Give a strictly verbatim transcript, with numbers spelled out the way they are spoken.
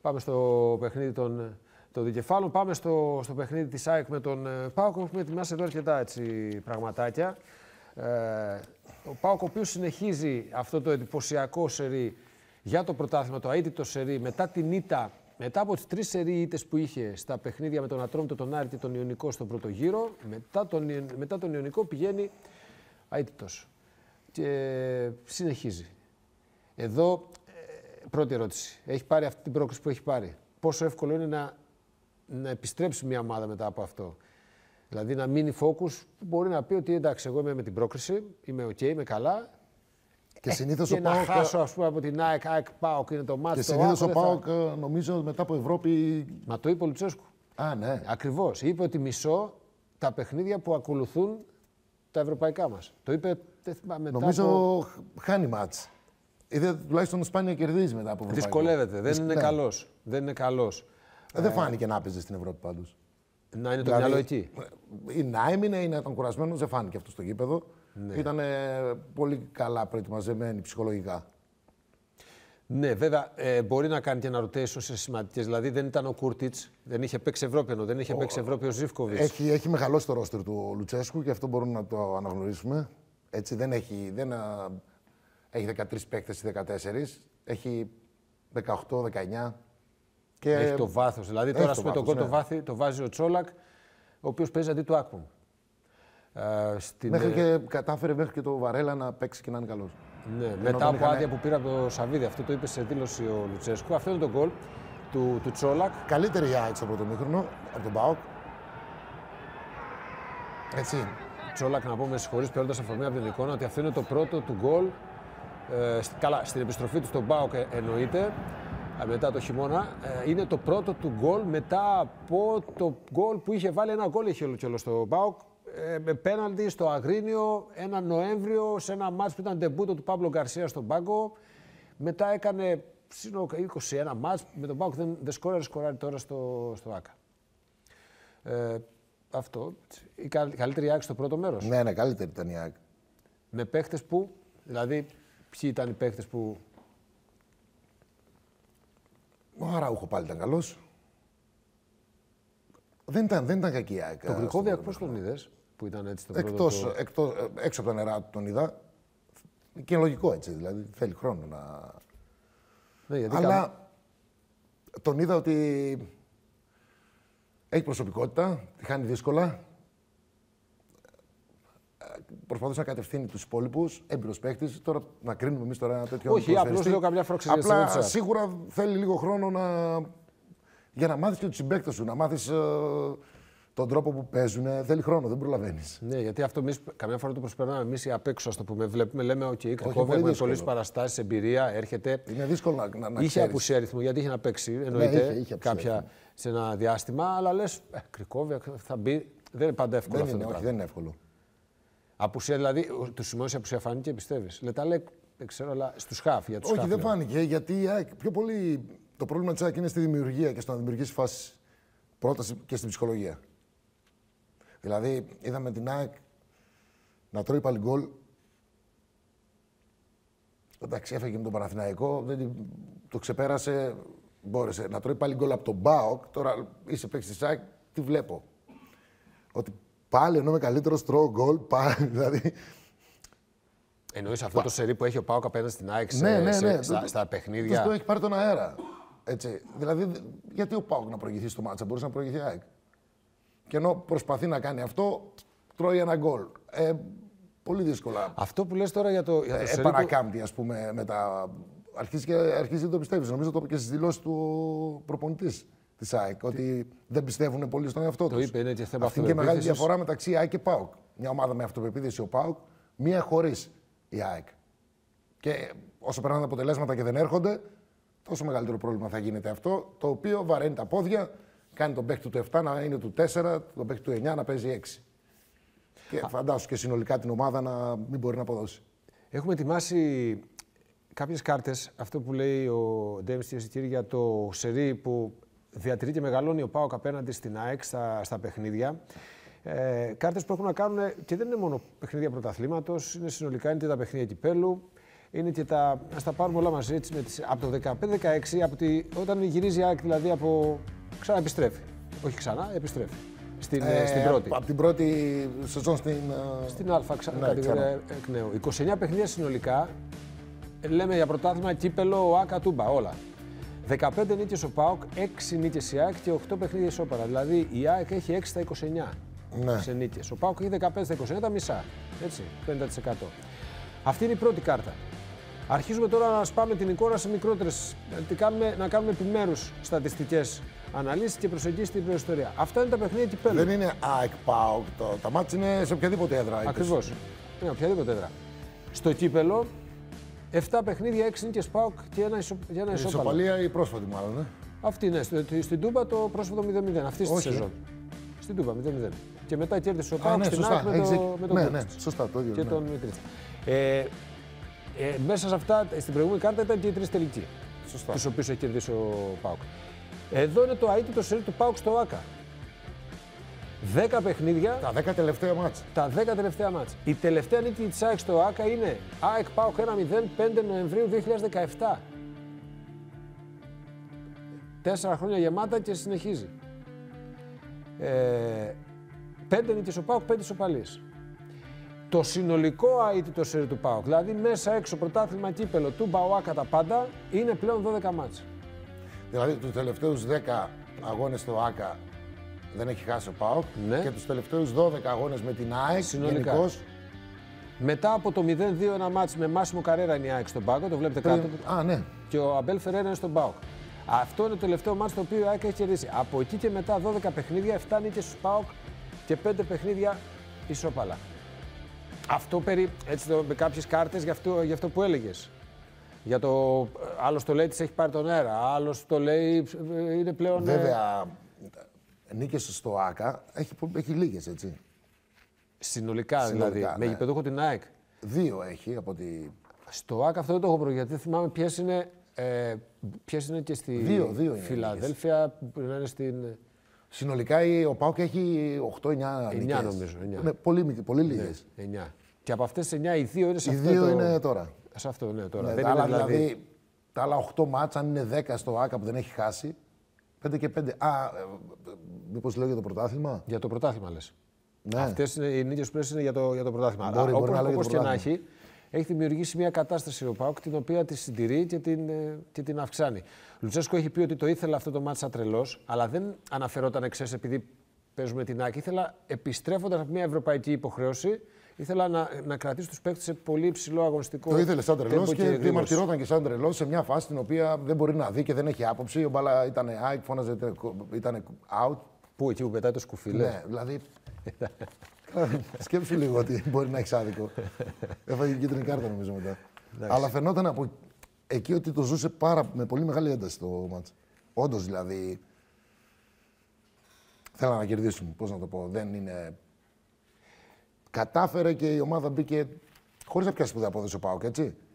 Πάμε στο παιχνίδι των, των δικεφάλων. Πάμε στο, στο παιχνίδι της ΑΕΚ με τον ΠΑΟΚ. Έχουμε ετοιμάσει εδώ αρκετά έτσι, πραγματάκια. Ε, ο ΠΑΟΚ, ο οποίος συνεχίζει αυτό το εντυπωσιακό σερί για το πρωτάθλημα, το αίτητο σερί, μετά την ήττα, μετά από τις τρεις σερί ήττες που είχε στα παιχνίδια με τον Ατρόμητο, τον Άρη και τον Ιωνικό στον πρώτο γύρο, μετά τον, μετά τον Ιωνικό πηγαίνει αίτητος και συνεχίζει. Εδώ, ε, πρώτη ερώτηση. Έχει πάρει αυτή την πρόκληση που έχει πάρει. Πόσο εύκολο είναι να, να επιστρέψει μια ομάδα μετά από αυτό? Δηλαδή να μείνει focus, που μπορεί να πει ότι εντάξει, εγώ είμαι με την πρόκριση, είμαι οκ, είμαι καλά. Και, συνήθως και ο να ΠΑΟΚ, χάσω, ας πούμε, από την ΑΕΚ, ΑΕΚ ΠΑΟΚ είναι το μάτι. Και συνήθως ο ΠΑΟΚ, θα... νομίζω, μετά από Ευρώπη... Μα το είπε ο Λουτσέσκου. Α, ναι. Ακριβώς. Είπε ότι μισώ τα παιχνίδια που ακολουθούν τα ευρωπαϊκά μας. Το είπε μετά νομίζω από... χάνει μάτς. Είδε τουλάχιστον Σπάνια κερδίζει μετά από ευρωπαϊκά. Δυσκολεύεται. Δεν είναι ναι. καλός. Δεν είναι καλός. Ε, δεν φάνηκε να έπαιζε στην Ευρώπη πάντως. Να είναι το δηλαδή, μυαλό εκεί. Ή να έμεινε ή να ήταν κουρασμένος, δεν φάνηκε αυτό στο γήπεδο. Ναι. Ήταν πολύ καλά προετοιμαζεμένοι ψυχολογικά. Ναι, βέβαια ε, μπορεί να κάνει και ένα rotation σε σημαντικές. Δηλαδή δεν ήταν ο Κούρτιτς, δεν είχε παίξει Ευρώπη ενώ δεν είχε ο... παίξει Ευρώπη ο Ζίβκοβιτς. Έχει, έχει μεγαλώσει το ρόστερ του Λουτσέσκου και αυτό μπορούμε να το αναγνωρίσουμε. Έτσι, δεν έχει, δεν, α, έχει δεκατρείς παίκτες ή δεκατέσσερις, έχει δεκαοκτώ δεκαεννιά. Και έχει το βάθος. Δηλαδή τώρα με τον κόντο ναι. βάθη το βάζει ο Τσόλακ, ο οποίος παίζει αντί του Άκπομ. Ε, στην... Μέχρι και κατάφερε μέχρι και το Βαρέλα να παίξει και να είναι καλός. Ναι, ενώ μετά από είχαν... άδεια που πήρε από το Σαββίδη, αυτό το είπε σε δήλωση ο Λουτσέσκου. Αυτό είναι το γκολ του, του Τσόλακ. Καλύτερη η ΑΕΚ στο πρώτο μήχρονο από τον ΠΑΟΚ. Έτσι. Τσόλακ, να πούμε, συγχωρείς παίρνοντας αφορμή από την εικόνα, ότι αυτό είναι το πρώτο του γκολ. Ε, καλά, στην επιστροφή του στον ΠΑΟΚ εννοείται. Μετά το χειμώνα, είναι το πρώτο του γκολ μετά από το γκολ που είχε βάλει. Ένα γκολ είχε όλο στο ΠΑΟΚ με πέναλτι στο Αγρίνιο ένα Νοέμβριο σε ένα μάτς που ήταν ντεμπούτο του Παύλο Γκαρσία στον πάγκο. Μετά έκανε είκοσι ένα μάτς με τον ΠΑΟΚ, δεν, δεν σκόραρε, σκοράρει τώρα στο, στο ΆΚΑ. Ε, αυτό. Η καλύτερη ΑΕΚ στο πρώτο μέρος. Ναι, ναι, καλύτερη ήταν η ΑΕΚ. Με παίχτες που, δηλαδή, ποιοι ήταν οι παίχτες που... Ο Αράουχο πάλι ήταν καλός. Δεν ήταν, δεν ήταν κακή η ΑΕΚ. Το Γκρικόβιακ πώς τον είδες, που ήταν έτσι το εκτός, πρώτο... εκτός, έξω από τα νερά του τον είδα. Και λογικό έτσι, δηλαδή θέλει χρόνο να... Ναι, γιατί αλλά κάμε... τον είδα ότι έχει προσωπικότητα, τη χάνει δύσκολα. Προσπαθούσε να κατευθύνει τους υπόλοιπους, έμπειρος παίκτης. Τώρα να κρίνουμε εμείς τώρα ένα τέτοιο. Όχι, απλώς λέω καμιά φορά ξέρεις. Απλά σίγουρα θέλει λίγο χρόνο να... για να μάθεις και τους συμπαίκτες σου, να μάθεις uh, τον τρόπο που παίζουν. Θέλει χρόνο, δεν προλαβαίνεις. Ναι, γιατί αυτό εμείς καμιά φορά το προσπερνάμε εμείς οι απ' έξω, ας το πούμε. Βλέπουμε, λέμε, οκ, okay, Κρικόβιακ με πολλές παραστάσεις, εμπειρία, έρχεται. Είναι δύσκολο να, να, να είχε απουσία αριθμού, γιατί είχε να παίξει, εννοείται, ναι, είχε, είχε κάποια σε ένα διάστημα. Αλλά λες, ε, Κρικόβιακ θα μπει. Δεν είναι πάντα εύκολο δεν αυτό. Είναι, το όχι, πράγμα. δεν είναι εύκολο. Απουσία, δηλαδή, του Σιμώνης η απουσία φάνηκε, πιστεύεις? Λετάλε, δεν ξέρω, αλλά στους χαφ, για τους όχι, χαφ, δεν λέω. φάνηκε, γιατί η ΑΕΚ πιο πολύ το πρόβλημα της ΑΕΚ είναι στη δημιουργία και στο να δημιουργήσει φάση πρόταση και στην ψυχολογία. Δηλαδή, είδαμε την ΑΕΚ να τρώει πάλι γκολ. Εντάξει, έφεγε με τον Παναθηναϊκό, δεν το ξεπέρασε, μπόρεσε να τρώει πάλι γκολ από τον ΠΑΟΚ. Τώρα είσαι παίκτης της ΑΕΚ, τι βλέπω. Ότι πάλι ενώ είμαι καλύτερος τρώω γκολ, πάλι, δηλαδή... Εννοείς αυτό Πα... το σερί που έχει ο ΠΑΟΚ απέναντι στην ΑΕΚ σε, ναι, ναι, ναι. σε, στα, στα παιχνίδια. Αυτό έχει πάρει τον αέρα. Έτσι. Δηλαδή, γιατί ο ΠΑΟΚ να προηγηθεί στο μάτσα, μπορούσε να προηγηθεί η ΑΕΚ. Και ενώ προσπαθεί να κάνει αυτό, τρώει ένα γκολ. Ε, πολύ δύσκολα. Αυτό που λες τώρα για το, για το ε, σερί επανακάμπτει, ας πούμε, μετά. Αρχίζει και αρχίζει να το πιστεύεις. Νομίζω το είπε και στις δηλώσεις του προπονητής της ΑΕΚ, ότι δεν πιστεύουν πολύ στον εαυτό τους. Το είπε, είναι και θέμα αυτή είναι και μεγάλη διαφορά μεταξύ ΑΕΚ και ΠΑΟΚ. Μια ομάδα με αυτοπεποίθηση ο ΠΑΟΚ, μία χωρίς η ΑΕΚ. Και όσο περνάνε τα αποτελέσματα και δεν έρχονται, τόσο μεγαλύτερο πρόβλημα θα γίνεται αυτό, το οποίο βαραίνει τα πόδια, κάνει τον παίκτη του επτά να είναι του τέσσερα, τον παίκτη του εννιά να παίζει έξι. Και φαντάσου και συνολικά την ομάδα να μην μπορεί να αποδώσει. Έχουμε ετοιμάσει κάποιες κάρτες, αυτό που λέει ο Ντέμις Τιεσιτήρη για το σερί που διατηρεί και μεγαλώνει ο ΠΑΟΚ απέναντι στην ΑΕΚ στα, στα παιχνίδια. Ε, κάρτες που έχουν να κάνουν και δεν είναι μόνο παιχνίδια πρωταθλήματος, είναι συνολικά είναι και τα παιχνίδια κυπέλου. είναι και τα. Ας τα πάρουμε όλα μαζί έτσι. Με τις, από το δεκαπέντε δεκαέξι, από τη, όταν γυρίζει η ΑΕΚ δηλαδή από. Ξανά επιστρέφει. Όχι ξανά, επιστρέφει. Στην, ε, στην πρώτη. Από την πρώτη σεζόν στην. Στην Α, ξανά. Ναι, ξανά. Εκ νέου. είκοσι εννέα παιχνίδια συνολικά. Λέμε για πρωτάθλημα, κύπελο, ΟΑΚΑ, Τούμπα, όλα. δεκαπέντε νίκες ο ΠΑΟΚ, έξι νίκες η ΑΕΚ και οκτώ παιχνίδια ισόπαλα. Δηλαδή η ΑΕΚ έχει έξι στα είκοσι εννέα ναι. σε νίκες. Ο ΠΑΟΚ έχει δεκαπέντε στα είκοσι εννέα, τα μισά. Έτσι, πενήντα τοις εκατό. Αυτή είναι η πρώτη κάρτα. Αρχίζουμε τώρα να σπάμε την εικόνα σε μικρότερες. Να κάνουμε επιμέρους στατιστικές αναλύσεις και προσεγγίσεις στην προϊστορία. Αυτά είναι τα παιχνίδια κυπέλλου. Δεν είναι ΑΕΚ ΠΑΟΚ. Τα μάτς είναι σε οποιαδήποτε έδρα. Ακριβώς. Είναι οποιαδήποτε έδρα. Στο κύπελλο. επτά παιχνίδια, έξι νίκες ΠΑΟΚ και ένα, ισο... ένα ισόπαλο. Η ισοπαλία η πρόσφατη μάλλον, ναι. Αυτή ναι, στην Τούμπα το πρόσφατο μηδέν μηδέν, αυτή τη σεζόν. Στην Τούμπα μηδέν μηδέν. Και μετά κέρδισε ο ΠΑΟΚ ναι, στην ΑΕΚ με, το, με τον ναι, ναι, σωστά, το ίδιο, και ναι. τον Μητρίτσα. Ε, ε, μέσα σε αυτά, στην προηγούμενη κάρτα ήταν και οι τρεις τελικοί. Σωστά. Τους οποίους έχει κερδίσει ο ΠΑΟΚ. Εδώ είναι το αίτητο σερί του ΠΑΟΚ στο ΟΑΚΑ. δέκα παιχνίδια. Τα δέκα τελευταία μάτς. Τα δέκα τελευταία μάτς. Η τελευταία νίκη της ΑΕΚ στο ΟΑΚΑ είναι ΑΕΚ ΠΑΟΚ ένα μηδέν πέντε Νοεμβρίου δύο χιλιάδες δεκαεπτά. Τέσσερα χρόνια γεμάτα και συνεχίζει. Ε, πέντε νίκες ο ΠΑΟΚ, πέντε ισοπαλίες. Το συνολικό αίτητο σερί του ΠΑΟΚ, δηλαδή μέσα έξω πρωτάθλημα κύπελλο, Τούμπα, ΟΑΚΑ, τα πάντα, είναι πλέον δώδεκα μάτς. Δηλαδή τους τελευταίους δέκα αγώνες στο ΟΑΚΑ δεν έχει χάσει ο ΠΑΟΚ ναι. και τους τελευταίους δώδεκα αγώνες με την ΑΕΚ συνολικά. Γενικώς... Μετά από το μηδέν δύο ένα μάτς με Μάσιμο Καρέρα είναι η ΑΕΚ στον πάγκο, το βλέπετε κάτω. Α, ναι. Και ο Αμπέλ Φεραίρα είναι στον ΠΑΟΚ. Αυτό είναι το τελευταίο μάτς το οποίο η ΑΕΚ έχει κερδίσει. Από εκεί και μετά δώδεκα παιχνίδια, επτά νίκες στους ΠΑΟΚ και πέντε παιχνίδια ισόπαλα. Αυτό περί, έτσι με κάποιες κάρτες για αυτό, για αυτό που έλεγες. Για το άλλος το λέει της έχει πάρει τον αέρα, άλλος το λέει είναι πλέον... Βέβαια, νίκες στο ΆΚΑ έχει, έχει λίγες, έτσι. Συνολικά, Συνολικά δηλαδή, ναι. με γηπεδούχο την ΑΕΚ. Δύο έχει από τη... Στο ΆΚΑ αυτό δεν το έχω βρει, γιατί θυμάμαι ποιες είναι, ε, ποιες είναι και στη δύο, δύο Φιλαδέλφια, που είναι στην... Συνολικά ο ΠΑΟΚ έχει οκτώ εννιά νίκες. εννιά νομίζω. εννιά. Ναι, πολύ, πολύ λίγες. Ναι, εννιά. Και από αυτές τις εννιά οι δύο είναι σε οι αυτό δύο το... είναι τώρα. Σε αυτό, ναι, τώρα. Ναι, δεν τα είναι άλλα, δηλαδή... δηλαδή... Τα άλλα οκτώ μάτς, αν είναι δέκα στο ΆΚΑ που δεν έχει χάσει, πέντε και πέντε. Α, ε, μήπως λέω για το πρωτάθλημα. Για το πρωτάθλημα λες. Ναι. Αυτές είναι, οι νίκες που είναι για το, για το πρωτάθλημα. Μπορεί, μπορεί να όπως και να έχει, έχει δημιουργήσει μια κατάσταση ο ΠΑΟΚ την οποία τη συντηρεί και την, και την αυξάνει. Ο Λουτσέσκο έχει πει ότι το ήθελε αυτό το μάτσα τρελός, αλλά δεν αναφερόταν εξές επειδή παίζουμε την ΑΕΚ. Ήθελα επιστρέφοντας από μια ευρωπαϊκή υποχρέωση, ήθελα να, να κρατήσω τους παίκτες σε πολύ υψηλό αγωνιστικό. Το ήθελε σαν τρελός και διαμαρτυρόταν και σαν τρελός σε μια φάση την οποία δεν μπορεί να δει και δεν έχει άποψη. Ο μπάλα ήταν ΑΕΚ, φώναζε, ήταν out. Πού, εκεί που πετάει το σκουφί, ναι, δηλαδή. Σκέψου λίγο ότι μπορεί να έχει άδικο. Έφαγε κίτρινη κάρτα νομίζω μετά. Αλλά φαινόταν από εκεί ότι το ζούσε πάρα, με πολύ μεγάλη ένταση το μάτς. Όντως δηλαδή. Θέλανε να κερδίσουν. Πώς να το πω. Δεν είναι. Κατάφερε και η ομάδα μπήκε χωρίς να πιάσει σπουδαία απόδοση ο ΠΑΟΚ, έτσι.